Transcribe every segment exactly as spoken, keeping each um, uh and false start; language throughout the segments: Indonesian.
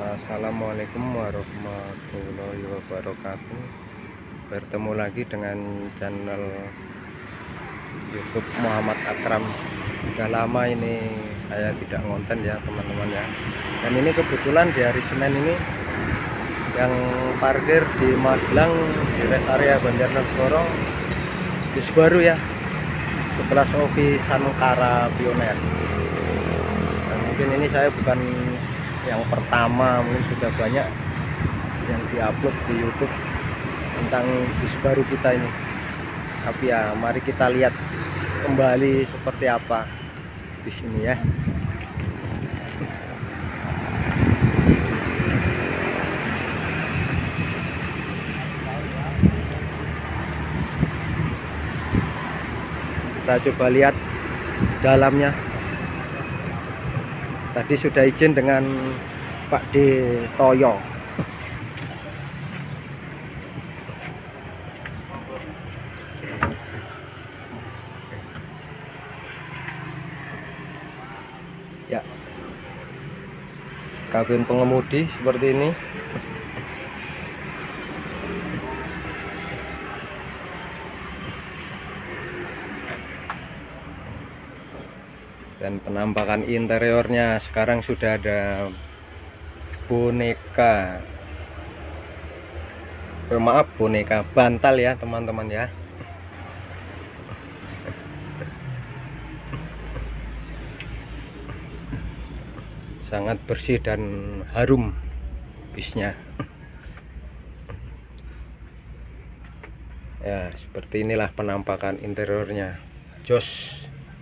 Assalamualaikum warahmatullahi wabarakatuh. Bertemu lagi dengan channel YouTube Muhammad Akram. Sudah lama ini saya tidak ngonten ya teman-teman ya. Dan ini kebetulan di hari Senin ini yang parkir di Magelang di rest area Banjarnegara bis baru ya, sebelah Sofi Sanukara Pioner. Dan mungkin ini saya bukan yang pertama, mungkin sudah banyak yang diupload di YouTube tentang bis baru kita ini. Tapi ya mari kita lihat kembali seperti apa bis ini ya. Kita coba lihat dalamnya. Tadi sudah izin dengan Pak D Toyo. Ya, kabin pengemudi seperti ini. Dan penampakan interiornya sekarang sudah ada boneka, eh, maaf boneka bantal ya teman-teman ya. Sangat bersih dan harum bisnya. Ya seperti inilah penampakan interiornya, jos.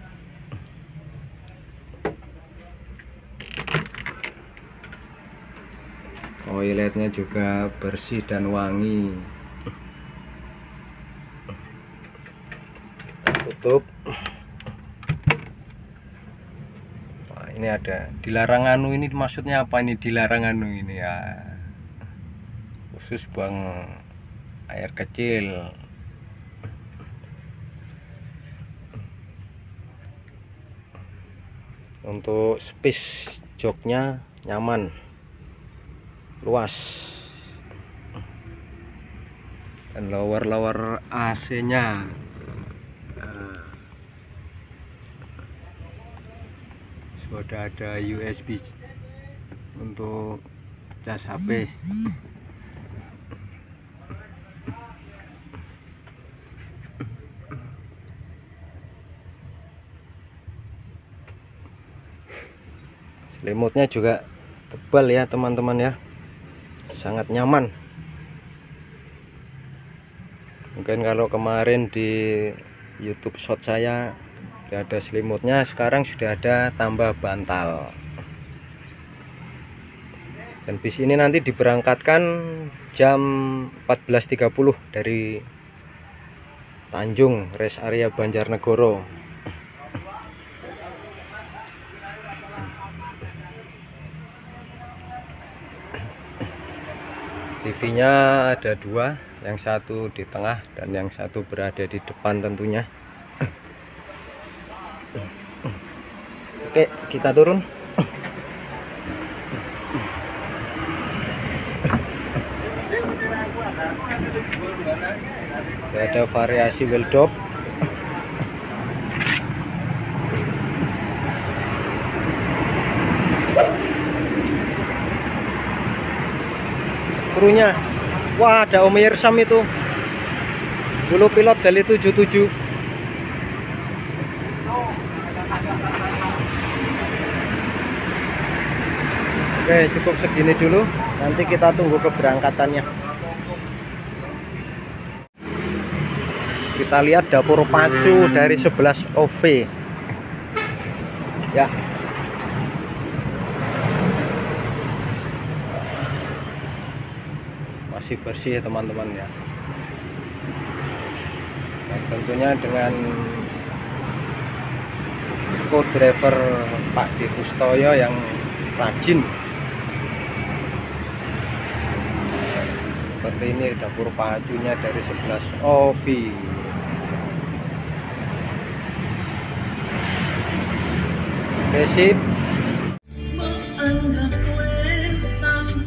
Toiletnya juga bersih dan wangi. Kita tutup. Wah, ini ada dilarang anu, ini maksudnya apa ini dilarang anu ini ya? Khusus buang air kecil. Untuk space joknya nyaman, luas, dan lower-lower A C-nya sudah ada U S B untuk cas H P. Selimutnya juga tebal ya teman-teman ya, sangat nyaman. Mungkin kalau kemarin di YouTube shot saya sudah ada selimutnya, sekarang sudah ada tambah bantal. Dan bis ini nanti diberangkatkan jam empat belas tiga puluh dari Tanjung rest area Banjarnegara. T V-nya ada dua, yang satu di tengah dan yang satu berada di depan tentunya. Oke, kita turun. Ada variasi wheel top. Krunya, wah ada Om Irsam itu, dulu pilot dari tujuh tujuh. Oke, cukup segini dulu, nanti kita tunggu keberangkatannya. Kita lihat dapur pacu dari sebelas O V ya. Masih bersih ya teman-teman ya. Dan tentunya dengan co-driver Pak D Kustoyo yang rajin. Seperti ini dapur pacunya dari sebelas O V. Oke, sip.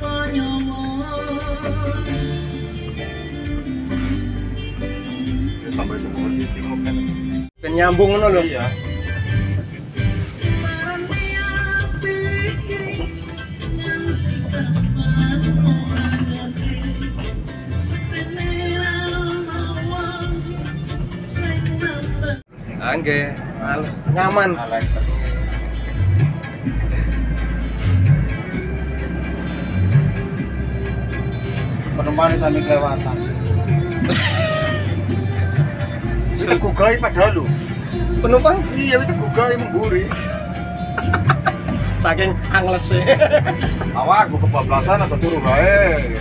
nyambung ngono lho. Iya. Angge, nyaman. Penumpang sampai kelewatan. Itu gugai padahal lu. Penumpang Iya, itu gugai memburi. saking anglesnya. Awak gua kebablasan atau turun wae.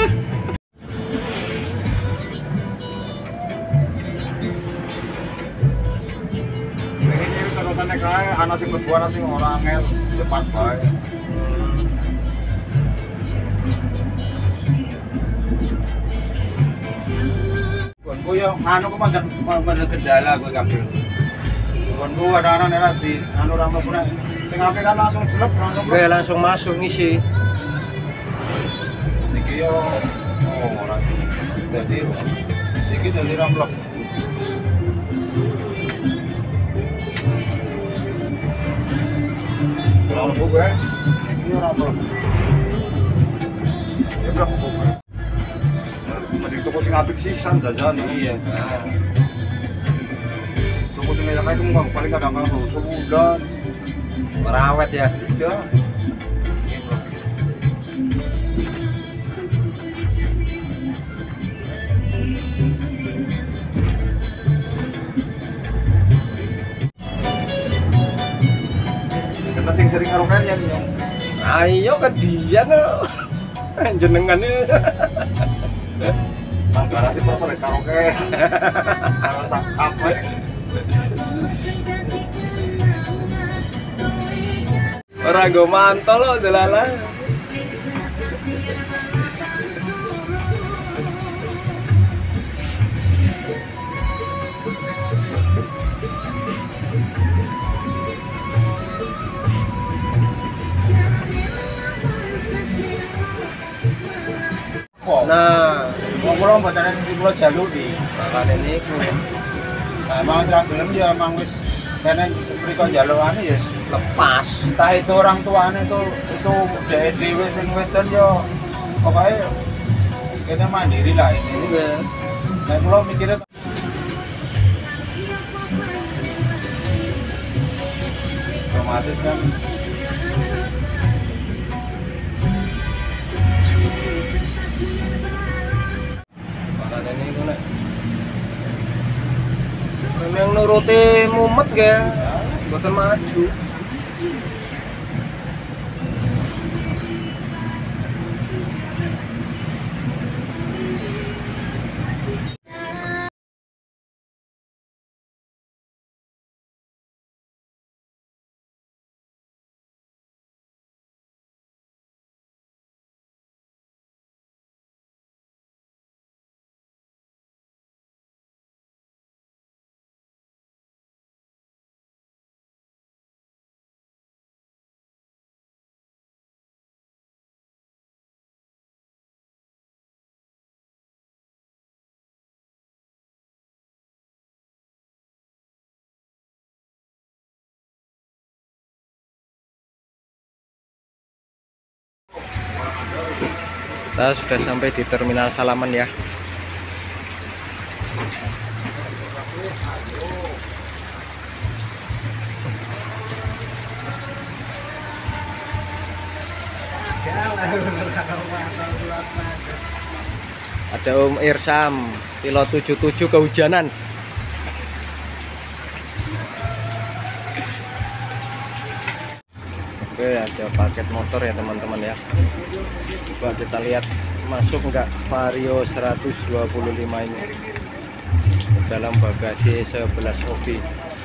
Ini kalau naik kae anak sing berdua nasi ora angel cepat bae. Gue yang anu kok macam macam kendala gue kabel. Gue ada anak nenek di anu ramah pun, tengah kan langsung gelap langsung. Gue langsung masuk ngisi. Niki yo, oh orang. Jadi, niki jadi ramblok. Kalau gue, ini ramblok. Ini berapa gue? Mending toko sing apik sih san jajan. Iya. Toko sing yang kayak itu paling kadang-kadang sebulan. Merawat ya. Iya. Kita sing sering karo kalian yo. Ayo ke dia no. Jenengannya. Mangkara sih pernah sering karaoke. Kalau sak apa? Orang gue mantol loh delala. Nah, Wong kula mboten ning kula jalur iki. makanya ini Nah, emang ra gelem ya emang wis kene mriko jalukane ya lepas. entah itu orang tuane itu itu dhek dhewe sing wedon ya pokoke kene mandiri lah ini. Juga. Nah, kula mikirnya otomatis kan Makanya ini gue nek memang nuruti mumet ya, bukan maju. Kita sudah sampai di Terminal Salaman ya. Ada Om Irsam, pilot tujuh tujuh kehujanan. Oke, ada paket motor ya teman-teman ya. Coba kita lihat masuk enggak Vario seratus dua puluh lima ini dalam bagasi sebelas O B.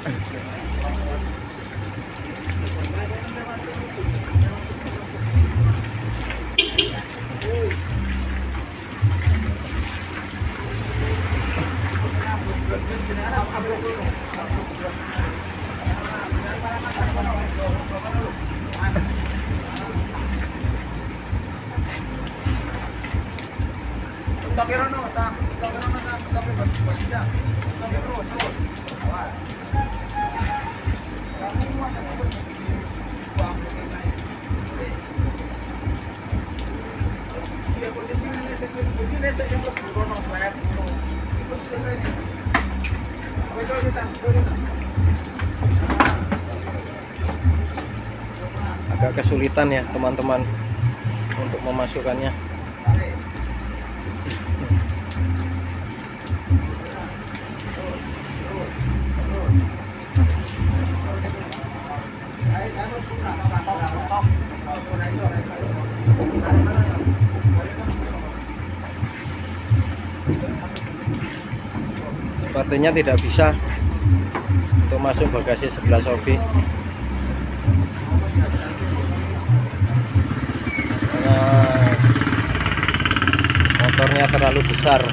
tapi rono sa, tapi rono na, tapi terus, terus. Agak kesulitan ya teman-teman untuk memasukkannya. Sepertinya tidak bisa untuk masuk bagasi sebelah Sofi karena motornya terlalu besar.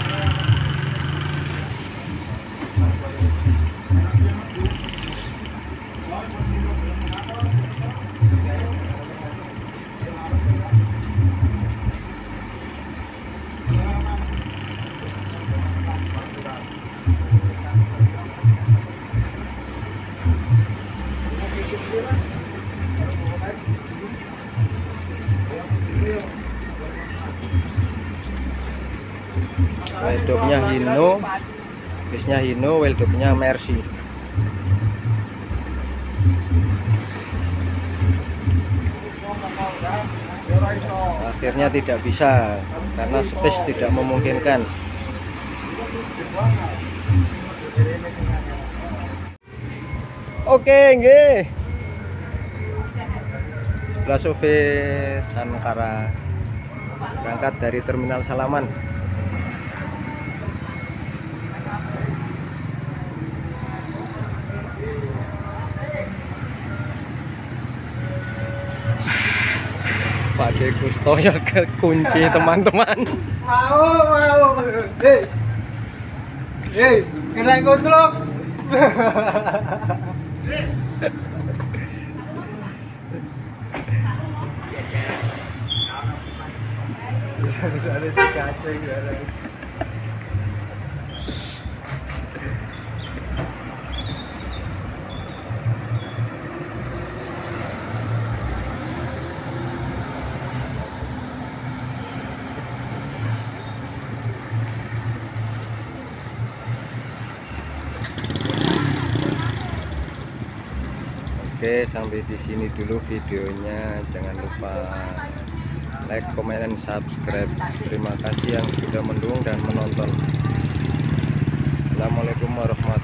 Weldopnya Hino, bisnya Hino, weldopnya Mercy. Akhirnya tidak bisa karena space tidak memungkinkan. Oke, nggih. Sebelah Sofi Sankara berangkat dari Terminal Salaman. Pak De Kustoyo kunci teman-teman. Mau, mau. Hei. Hei, kena kucluk. Ada di kaca gara. Oke, sampai di sini dulu videonya. Jangan lupa like, comment, dan subscribe. Terima kasih yang sudah mendukung dan menonton. Assalamualaikum warahmatullahi wabarakatuh.